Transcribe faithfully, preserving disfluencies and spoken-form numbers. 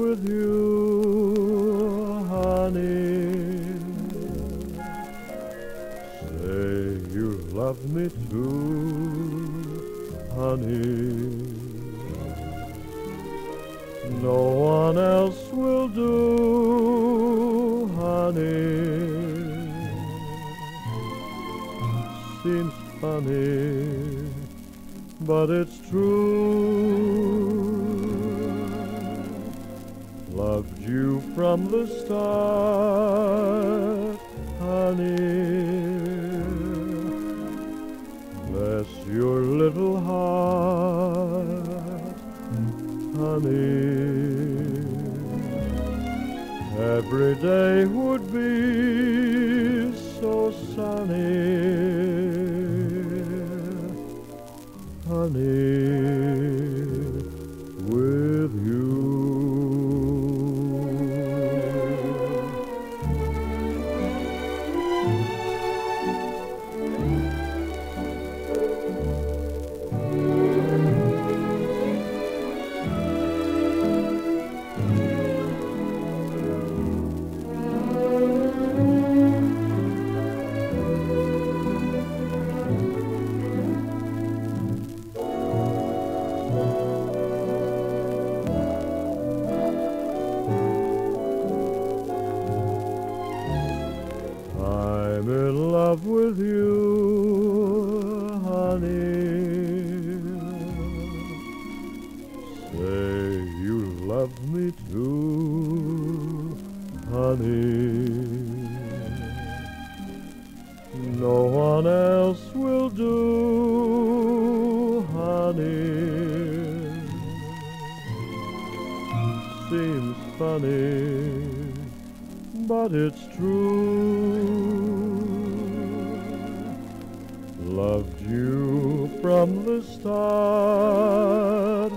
with you, honey. Say you love me too, honey. No one else will do, honey. Seems funny, but it's true. Loved you from the start, honey. Bless your little heart, honey. Every day would be so sunny, honey, with you. I'm in love with you, honey. Say you love me too, honey. No one else will do, honey. Seems funny, but it's true. Loved you from the start,